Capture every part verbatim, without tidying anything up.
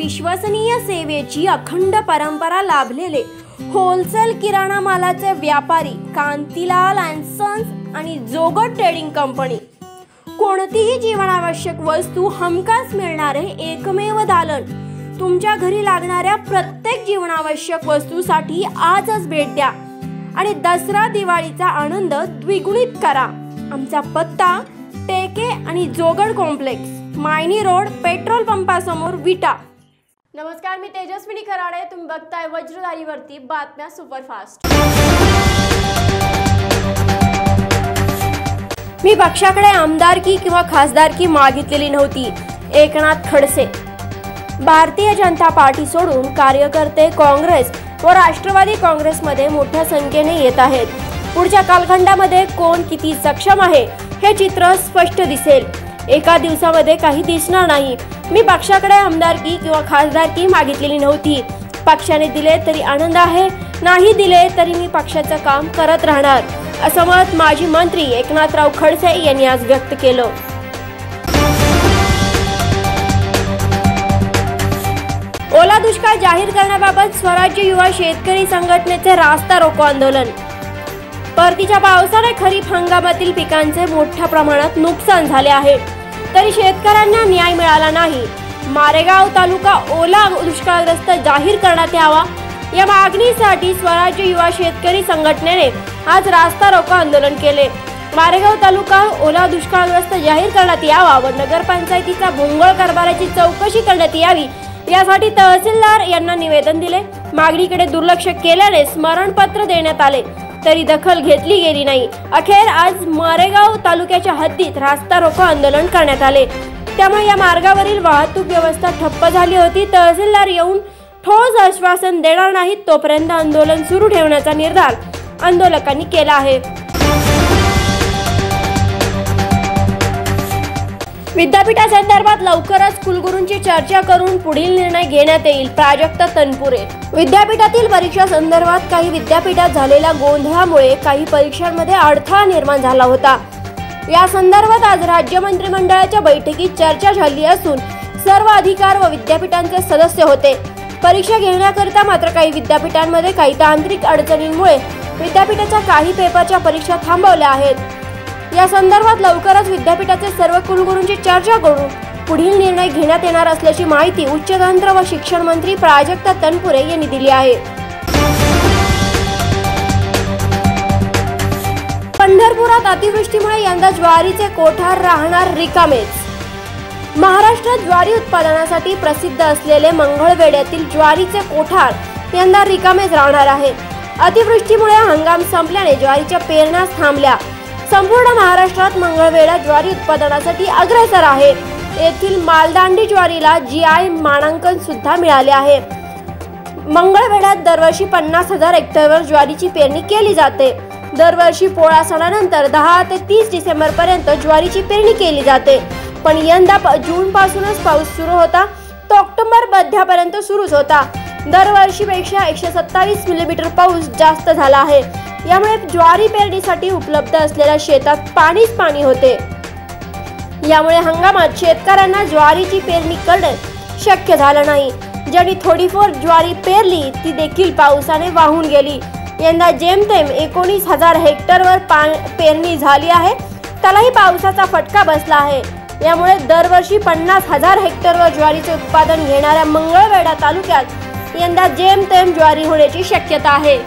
विश्वसनीय सेवेची अखंड परंपरा लाभलेले होलसेल किराणा मालाचे व्यापारी कांतीलाल अँड सन्स आणि जोगट ट्रेडिंग कंपनी। कोणतीही जीवनावश्यक वस्तू हमखास मिळणारे एकमेव दालन। तुमच्या घरी लागणाऱ्या प्रत्येक जीवनावश्यक वस्तूसाठी आजच भेट द्या आणि दसरा दिवाळीचा आनंद द्विगुणित करा। आमचा पत्ता टेके आणि Jogad complex, Mayni road, petrol पंपासमोर, विटा। नमस्कार, मी तेजस्विनी खराडे, तुम्ही बघताय वज्रधारीवरती बातम्या सुपरफास्ट। मी पक्षाकडे आमदारकी किंवा खासदारकी मागितलेली नव्हती। एकनाथ खडसे। भारतीय जनता पार्टी सोडून कार्यकर्ते काँग्रेस व राष्ट्रवादी काँग्रेसमध्ये मोठ्या संख्येने येत आहेत। पुढच्या कालखंडामध्ये कोण किती सक्षम आहे हे चित्र स्पष्ट दिसेल। एका दिवसामध्ये काही दिसणार नाही। मी पक्षाकडे आमदारकी किंवा खासदारकी मागितलेली नव्हती। पक्षाने दिले तरी आनंद आहे, नाही दिले तरी मी पक्षाचं काम करत राहणार, असं मत माजी मंत्री एकनाथराव खडसे यांनी आज व्यक्त केलं। ओला दुष्काळ जाहीर करण्याबाबत स्वराज्य युवा शेतकरी संघटनेचे रास्ता रोको आंदोलन। परतीच्या पावसाने खरीप हंगामातील पिकांचे मोठ्या प्रमाणात नुकसान झाले आहे, तरी शेतकऱ्यांना न्याय मिळाला नाही। मारेगाव तालुका ओला दुष्काळग्रस्त जाहीर करण्यात यावा या मागणीसाठी स्वराज्य युवा शेतकरी संघटनेने आज रास्ता रोको आंदोलन केले। मारेगाव तालुका ओला दुष्काळग्रस्त जाहीर करण्यात यावा व नगरपंचायतीचा भोंगळ कारभाराची चौकशी करण्यात यावी यासाठी तहसीलदार यांना निवेदन दिले। मागणीकडे दुर्लक्ष केल्याने स्मरणपत्र देण्यात आले, तरी दखल घेतली गेली नाही। अखेर आज मारेगाव तालुक्याच्या हद्दीत रास्ता रोको आंदोलन करण्यात आले, त्यामुळे या मार्गावरील वाहतूक व्यवस्था ठप्प झाली होती। तहसीलदार येऊन ठोस आश्वासन देणार नाहीत तोपर्यंत आंदोलन सुरू ठेवण्याचा निर्धार आंदोलकांनी केला आहे। विद्यापीठासंदर्भात लवकरच कुलगुरूंची चर्चा करून पुढील निर्णय घेण्यात येईल, प्राजक्त तनपुरे। विद्यापीठातील परीक्षा संदर्भात काही विद्यापीठात झालेल्या गोंधळामुळे काही परीक्षांमध्ये अडथळा निर्माण झाला होता। या संदर्भात आज राज्य मंत्रिमंडळाच्या बैठकीत चर्चा झाली असून सर्व अधिकार व विद्यापीठांचे सदस्य होते। परीक्षा घेण्याकरिता मात्र काही विद्यापीठांमध्ये काही तांत्रिक अडचणींमुळे विद्यापीठाच्या काही पेपरच्या परीक्षा थांबवल्या आहेत। या संदर्भात लवकरच विद्यापीठाचे सर्व कुलगुरूंची चर्चा करून पुढील निर्णय घेण्यात येणार असल्याची माहिती उच्च तंत्र व शिक्षण मंत्री प्राजक्त तनपुरे यांनी दिली आहे। पंढरपुरात अतिवृष्टीमुळे यंदा ज्वारीचे कोठार राहणार रिकामेच। महाराष्ट्रात ज्वारी उत्पादनासाठी प्रसिद्ध असलेले मंगळवेढ्यातील ज्वारीचे कोठार यंदा रिकामेच राहणार आहे। अतिवृष्टीमुळे हंगाम संपल्याने ज्वारीच्या पेरण्या थांबल्या। संपूर्ण महाराष्ट्रात मंगळवेढा ज्वारी उत्पादनासाठी अग्रेसर आहे। येथील मालदांडी ज्वारीला जी आय मानांकन सुद्धा मिळाले आहे। मंगळवेढ्यात दरवर्षी पन्नास हजार हेक्टरवर ज्वारीची पेरणी केली जाते। दरवर्षी पोळा सणानंतर दहा ते तीस डिसेंबर पर्यंत ज्वारीची पेरणी केली जाते, पण यंदा जून पासूनच पाऊस सुरू होता, तो ऑक्टोबर मध्यापर्यंत सुरूच होता। दरवर्षीपेक्षा एकशे सत्तावीस मिलीमीटर पाऊस जास्त झाला आहे, यामुळे ज्वारी पेरणीसाठी उपलब्ध असलेल्या शेतात पाणीच पाणी होते। यामुळे हंगामात शेतकऱ्यांना ज्वारीची पेरणी करणे शक्य झालं नाही। ज्यांनी थोडीफार ज्वारी पेरली ती देखील पावसाने वाहून गेली। यंदा जेमतेम एकोणीस हजार हेक्टरवर पेरणी झाली आहे, त्यालाही पावसाचा फटका बसला आहे। यामुळे दरवर्षी पन्नास हजार हेक्टरवर ज्वारीचे उत्पादन घेणाऱ्या मंगळवेढा तालुक्यात यंदा जेमतेम ज्वारी होण्याची शक्यता आहे।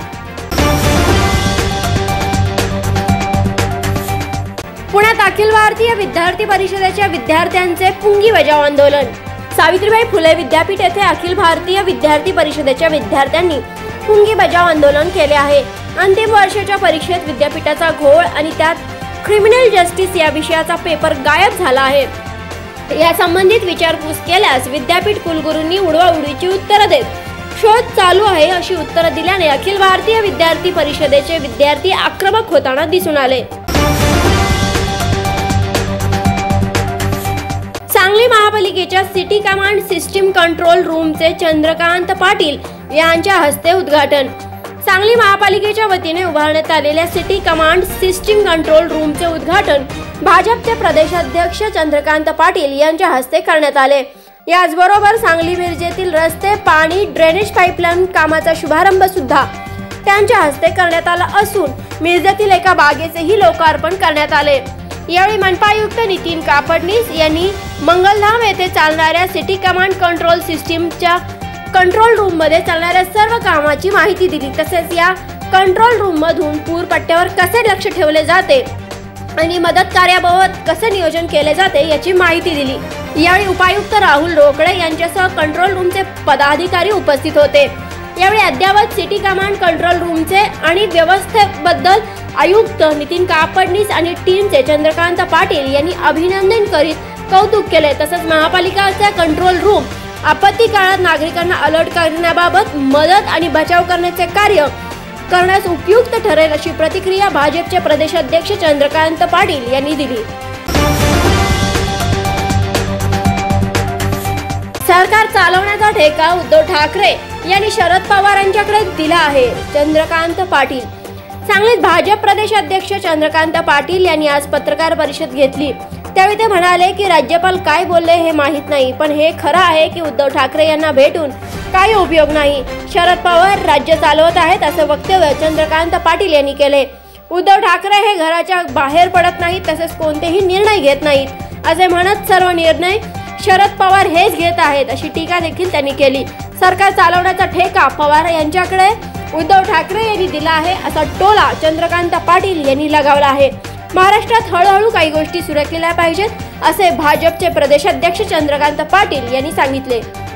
पुण्यात अखिल भारतीय विद्यार्थी परिषदेच्या विद्यार्थ्यांचे पुंगी बजाव आंदोलन। सावित्रीबाई फुले विद्यापीठ येथे अखिल भारतीय विद्यार्थी परिषदेच्या विद्यार्थ्यांनी पुंगी बजाव आंदोलन केले आहे। अंतिम वर्षाच्या परीक्षेत विद्यापीठाचा घोळ आणि त्यात क्रिमिनल जस्टिस या विषयाचा पेपर गायब झाला आहे। या संबंधित विचारपूस केल्यास विद्यापीठ कुलगुरूंनी उडवाउडवीची उत्तरं देत शोध चालू आहे अशी उत्तरं दिल्याने अखिल भारतीय विद्यार्थी परिषदेचे विद्यार्थी आक्रमक होताना दिसून आले। सांगली महापालिकेच्या सिटी कमांड सिस्टीम कंट्रोल रूमचे चंद्रकांत पाटील यांच्या हस्ते उद्घाटन। सांगली महापालिकेच्या वतीने उभारण्यात आलेल्या सिटी कमांड सिस्टीम कंट्रोल रूमचे उद्घाटन भाजपचे प्रदेशाध्यक्ष चंद्रकांत पाटील यांच्या हस्ते करण्यात आले। याचबरोबर सांगली मिरजेतील रस्ते, पाणी, ड्रेनेज पाईपलाईन कामाचा शुभारंभ सुद्धा त्यांच्या हस्ते करण्यात आला असून मिरजेतील एका बागेचेही लोकार्पण करण्यात आले। यावेळी मनपा आयुक्त नितीन कापडनीस यांनी मंगलधाम येथे चालणाऱ्या सिटी कमांड कंट्रोल सिस्टीमच्या कंट्रोल रूम मध्ये चालणाऱ्या सर्व कामाची माहिती दिली। तसेच या कंट्रोल रूम मधून पूर पट्ट्यावर कसे लक्ष ठेवले जाते आणि मदत कार्याबाबत कसे नियोजन केले जाते याची माहिती दिली। यावेळी उपायुक्त राहुल रोकडे यांच्यासह कंट्रोल रूमचे पदाधिकारी उपस्थित होते। यावेळी अद्ययावत सिटी कमांड कंट्रोल रूमचे आणि व्यवस्थेबद्दल आयुक्त नितीन कापडनीस आणि टीमचे चंद्रकांत पाटील यांनी अभिनंदन करीत कौतुक केले। तसेच महापालिकाचा कंट्रोल रूम आपत्ती काळात नागरिकांना अलर्ट करण्याबाबत मदत आणि बचाव करण्याचे कार्य करण्यास उपयुक्त ठरेल अशी प्रतिक्रिया भाजपचे प्रदेशाध्यक्ष चंद्रकांत पाटील यांनी दिली। सरकार चालवण्याचा ठेका उद्धव ठाकरे यांनी शरद पवार यांच्याकडे दिला आहे। चंद्रकांत पाटील सांगलीत भाजप प्रदेशाध्यक्ष चंद्रकांत पाटील यांनी आज पत्रकार परिषद घेतली। त्यावेळी ते म्हणाले की राज्यपाल काय बोलले हे माहित नाही, पण हे खरं आहे की उद्धव ठाकरे यांना भेटून काही उपयोग नाही। शरद पवार राज्य चालवत आहेत असे वक्तव्य चंद्रकांत पाटील यांनी केले। उद्धव ठाकरे हे घराच्या बाहेर पडत नाहीत, तसेच कोणतेही निर्णय घेत नाहीत असे म्हणत सर्व निर्णय शरद पवार हेच घेत आहेत अशी टीका देखील त्यांनी केली। सरकार चालवण्याचा ठेका पवार यांच्याकडे उद्धव ठाकरे यांनी दिला आहे असा टोला चंद्रकांत पाटील यांनी लगावला आहे। महाराष्ट्रात हळूहळू काही गोष्टी सुरक्षित पाहिजेत असे भाजपचे प्रदेशाध्यक्ष चंद्रकांत पाटील यांनी सांगितले।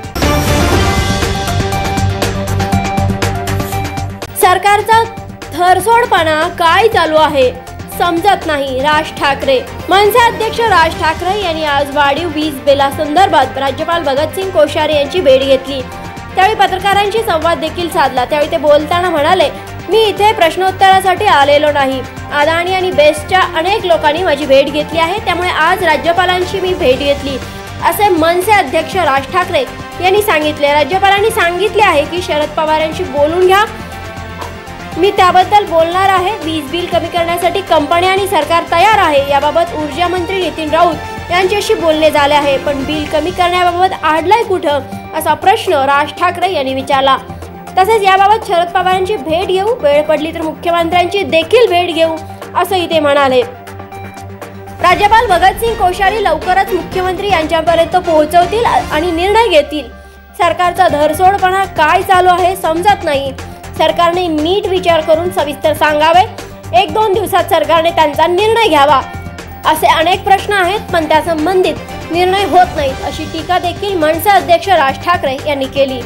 सरकारचा थरसोडपणा काय चालू आहे समजत नाही, राज ठाकरे। मनसे अध्यक्ष राज ठाकरे यांनी आज वाढीव वीज बिलासंदर्भात राज्यपाल भगतसिंग कोश्यारी यांची भेट घेतली। त्यावेळी पत्रकारांशी संवाद देखील साधला। त्यावेळी ते बोलताना म्हणाले, मी इथे प्रश्नोत्तरासाठी आलेलो नाही। अदानी आणि बेस्टच्या अनेक लोकांनी माझी भेट घेतली आहे, त्यामुळे आज राज्यपालांची मी भेट घेतली असे मनसे अध्यक्ष राज ठाकरे यांनी सांगितले। राज्यपालांनी सांगितले आहे की शरद पवारांशी बोलून घ्या, मी त्याबद्दल बोलणार आहे। वीज बिल कमी करण्यासाठी कंपनी आणि सरकार तयार आहे। याबाबत ऊर्जा मंत्री नितीन राऊत यांच्याशी बोलणे झाले आहे, पण बिल कमी करण्याबाबत आडलाय कुठं असा प्रश्न राज ठाकरे यांनी विचारला। तसेच याबाबत शरद पवारांची भेट घेऊ, वेळ पडली तर मुख्यमंत्र्यांची देखील भेट घेऊ असंही ते म्हणाले। राज्यपाल भगतसिंग कोश्यारी लवकरच मुख्यमंत्री यांच्यापर्यंत पोहोचवतील आणि निर्णय घेतील। सरकारचा धरसोडपणा काय चालू आहे समजत नाही। सरकारने नीट विचार करून सविस्तर सांगावे। एक दोन दिवसात सरकारने त्यांचा निर्णय घ्यावा। असे अनेक प्रश्न आहेत, पण त्या संबंधित निर्णय होत नाहीत अशी टीका देखील मनसे अध्यक्ष राज ठाकरे यांनी केली।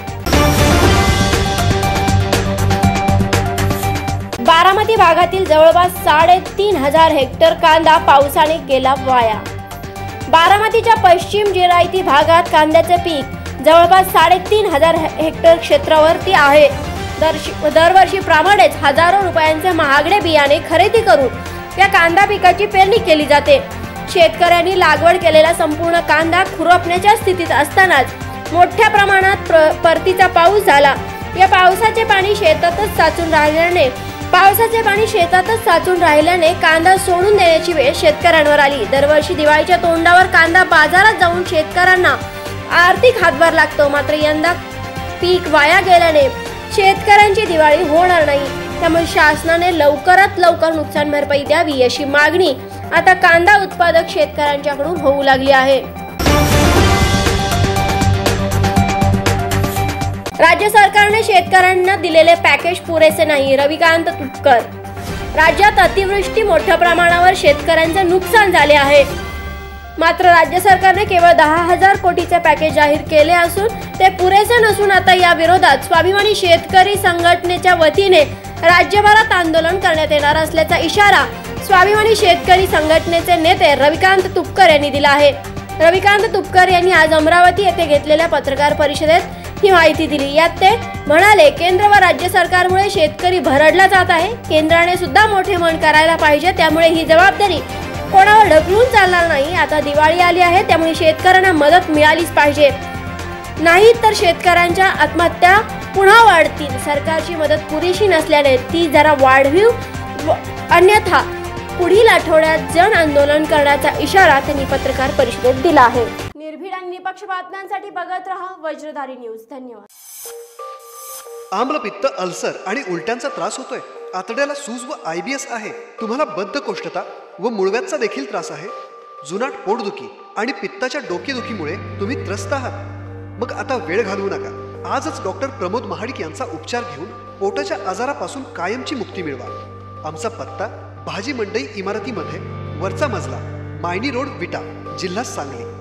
बारामती भागातील जवळपास साडेतीन हजार हेक्टर कांदा पावसाने गेला वाया। बारामतीच्या पश्चिम जिरायती भागात कांद्याचे पीक जवळपास साडेतीन हजार हेक्टर क्षेत्रावरती आहे। दरवर्षीप्रमाणेच हजारो रुपयांचे महागडे बियाणे खरेदी करून या कांदा पिकाची पेरणी केली जाते। शेतकऱ्यांनी लागवड केलेला संपूर्ण कांदा खुरपण्याच्या स्थितीत असतानाच मोठ्या प्रमाणात परतीचा पाऊस झाला। या पावसाचे पाणी शेतातच साचून राहिल्याने पावसाचे पाणी शेतातच साचून राहिल्याने कांदा सोडून देण्याची वेळ शेतकऱ्यांवर आली। दरवर्षी दिवाळीच्या तोंडावर कांदा बाजारात जाऊन शेतकऱ्यांना आर्थिक हातभार लागतो, मात्र यंदा पीक वाया गेल्याने शेतकऱ्यांची दिवाळी होणार नाही। त्यामुळे शासनाने लवकरात लवकर नुकसान भरपाई द्यावी अशी मागणी आता कांदा उत्पादक शेतकऱ्यांच्याकडून होऊ लागली आहे। राज्य सरकारने शेतकऱ्यांना दिलेले पॅकेज पुरेसे नाही, रविकांत तुपकर। राज्यात अतिवृष्टी मोठ्या प्रमाणावर शेतकऱ्यांचे नुकसान झाले आहे, मात्र राज्य सरकारने केवळ दहा हजार कोटीचे पॅकेज जाहीर केले असून ते पुरेसे नसून आता या विरोधात स्वाभिमानी शेतकरी संघटनेच्या वतीने राज्यभरात आंदोलन करण्यात येणार असल्याचा इशारा स्वाभिमानी शेतकरी संघटनेचे नेते रविकांत तुपकर यांनी दिला आहे। रविकांत तुपकर यांनी आज अमरावती येथे घेतलेल्या पत्रकार परिषदेत ही माहिती दिली। यात ते म्हणाले, केंद्र व राज्य सरकारमुळे शेतकरी भरडला जात आहे। केंद्राने सुद्धा मोठे मन करायला पाहिजे, त्यामुळे ही जबाबदारी कोणावर ढकलून चालणार नाही। आता दिवाळी आली आहे, त्यामुळे शेतकऱ्यांना मदत मिळालीच पाहिजे, नाही तर शेतकऱ्यांच्या आत्महत्या पुन्हा वाढतील। सरकारची मदत पुरेशी नसल्याने ती जरा वाढवी, अन्यथा पुढील आठवड्यात जन आंदोलन करण्याचा इशारा त्यांनी पत्रकार परिषदेत दिला आहे। निर्भीडांनी निष्पक्ष बातम्यांसाठी बघत रहा वज्रधारी न्यूज. धन्यवाद. आम्लपित्त, अल्सर आणि उलट्यांचा त्रास होतोय? आतड्याला सूज व आय बी एस आहे? तुम्हाला बद्धकोष्ठता व मूळव्याधचा देखील त्रास आहे? जुनाट पोटदुखी आणि पित्ताच्या डोकेदुखीमुळे तुम्ही त्रस्त आहात? मग आता वेळ घालवू नका. आजच डॉक्टर प्रमोद महाडिक यांचा उपचार घेऊन पोटाच्या आजारापासून कायमची मुक्ती मिळवा. आमचा पत्ता भाजी मंडई इमारतीमध्ये, वरचा मजला, मायनी रोड, विटा, जिल्हा सांगली.